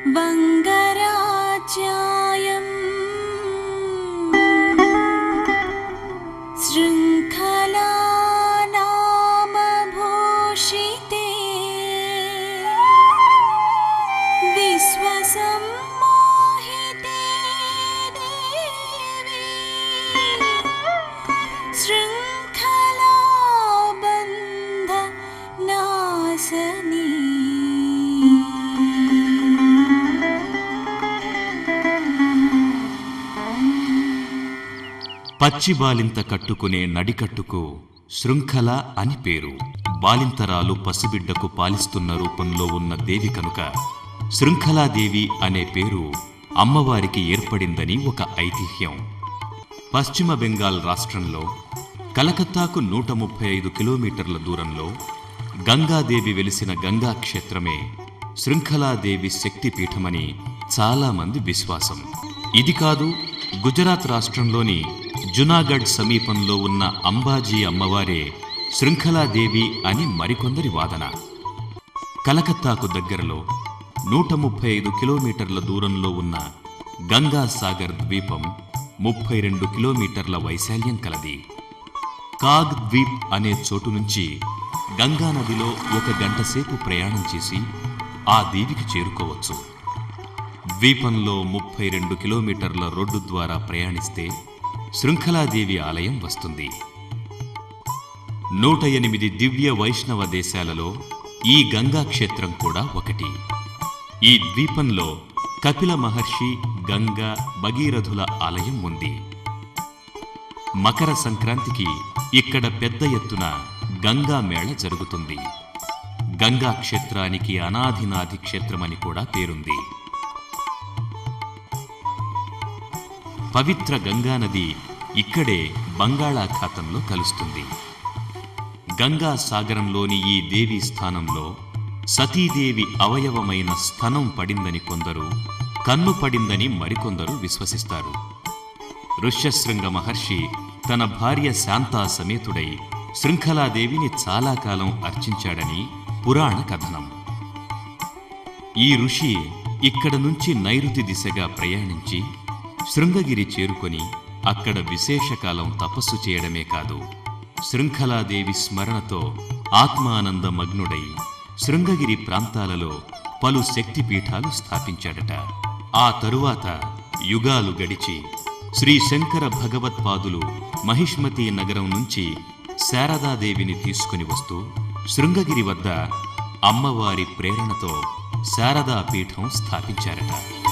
वंगराज्यायं शृंखला नाम भूषिते विश्वसम्मोहिते देवी शृंखला बंध नाशनी। పచ్చి బాలింత కట్టుకునే నడికట్టుకు శృంఖల అని పేరు. బాలింతరాలు పసిబిడ్డకు పాలిస్తున్న రూపంలో ఉన్న దేవి కనుక శృంఖలాదేవి అనే పేరు అమ్మవారికి ఏర్పడిందని ఒక ఐతిహ్యం. పశ్చిమ బెంగాల్ రాష్ట్రంలో కలకత్తాకు 135 కిలోమీటర్ల దూరంలో గంగాదేవి వెలిసిన గంగా క్షేత్రమే శృంఖలాదేవి శక్తిపీఠమని చాలామంది విశ్వాసం. ఇది కాదు, గుజరాత్ రాష్ట్రంలోని జునాగఢ్ సమీపంలో ఉన్న అంబాజీ అమ్మవారే శృంఖలాదేవి అని మరికొందరి వాదన. కలకత్తాకు దగ్గరలో 135 కిలోమీటర్ల దూరంలో ఉన్న గంగాసాగర్ ద్వీపం 32 కిలోమీటర్ల వైశాల్యం కలది. కాగ్ ద్వీప్ అనే చోటు నుంచి గంగానదిలో 1 గంట సేపు ప్రయాణం చేసి ఆ దీవికి చేరుకోవచ్చు. ద్వీపంలో 32 కిలోమీటర్ల రోడ్డు ద్వారా ప్రయాణిస్తే శృంఖలాదేవి ఆలయం వస్తుంది. 108 దివ్య వైష్ణవ దేశాలలో ఈ గంగా క్షేత్రం కూడా ఒకటి. ఈ ద్వీపంలో కపిల మహర్షి, గంగా, భగీరథుల ఆలయం ఉంది. మకర సంక్రాంతికి ఇక్కడ పెద్ద ఎత్తున గంగా మేళ జరుగుతుంది. గంగా క్షేత్రానికి అనాధినాది క్షేత్రమని కూడా పేరుంది. పవిత్ర గంగానది ఇక్కడే బంగాళాఖాతంలో కలుస్తుంది. గంగా సాగరంలోని ఈ దేవీ స్థానంలో సతీదేవి అవయవమైన స్థనం పడిందని కొందరు, కన్ను పడిందని మరికొందరు విశ్వసిస్తారు. ఋష్యశృంగ మహర్షి తన భార్య శాంతా సమేతుడై శృంఖలాదేవిని చాలా కాలం అర్చించాడని పురాణ కథనం. ఈ ఋషి ఇక్కడ నుంచి నైరుతి దిశగా ప్రయాణించి శృంగగిరి చేరుకొని అక్కడ విశేషకాలం తపస్సు చేయడమే కాదు, శృంఖలాదేవి స్మరణతో ఆత్మానంద మగ్నుడై శృంగగిరి ప్రాంతాలలో పలు శక్తిపీఠాలు స్థాపించాడట. ఆ తరువాత యుగాలు గడిచి శ్రీ శంకర భగవత్పాదులు మహిష్మతి నగరం నుంచి శారదాదేవిని తీసుకుని వస్తూ శృంగగిరి వద్ద అమ్మవారి ప్రేరణతో శారదాపీఠం స్థాపించారట.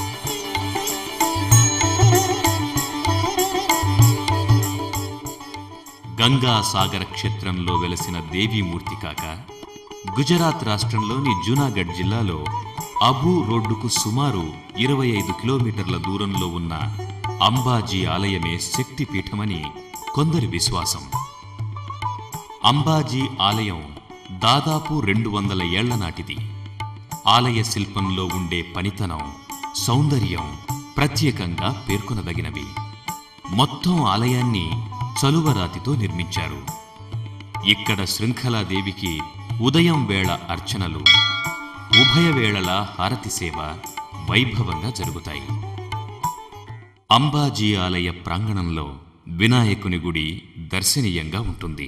గంగాసాగర క్షేత్రంలో వెలసిన దేవీమూర్తి కాక గుజరాత్ రాష్ట్రంలోని జూనాగఢ్ జిల్లాలో అబూ రోడ్డుకు సుమారు 25 కిలోమీటర్ల దూరంలో ఉన్న అంబాజీ ఆలయమే శక్తిపీఠమని కొందరి విశ్వాసం. అంబాజీ ఆలయం దాదాపు 200 ఏళ్ల నాటిది. ఆలయ శిల్పంలో ఉండే పనితనం, సౌందర్యం ప్రత్యేకంగా పేర్కొనదగినవి. మొత్తం ఆలయాన్ని చలువరాతితో నిర్మించారు. ఇక్కడ శృంఖలాదేవికి ఉదయం వేళ అర్చనలు, ఉభయ వేళలా హారతి సేవ వైభవంగా జరుగుతాయి. అంబాజీ ఆలయ ప్రాంగణంలో వినాయకుని గుడి దర్శనీయంగా ఉంటుంది.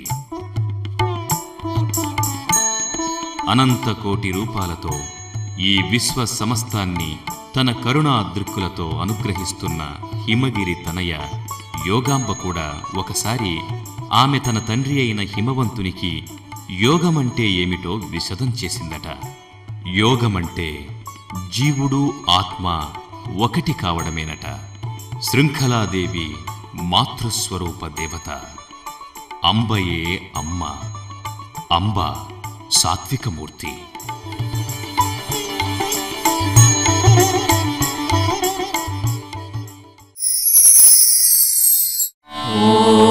అనంత కోటి రూపాలతో ఈ విశ్వ సమస్తాన్ని తన కరుణా దృక్కులతో అనుగ్రహిస్తున్న హిమగిరి తనయ యోగాంబ కూడా ఒకసారి ఆమె తన తండ్రి అయిన హిమవంతునికి యోగమంటే ఏమిటో విశదం చేసిందట. యోగమంటే జీవుడు ఆత్మ ఒకటి కావడమేనట. శృంఖలాదేవి మాతృస్వరూప దేవత. అంబయే అమ్మ. అంబ సాత్వికమూర్తి. ఓ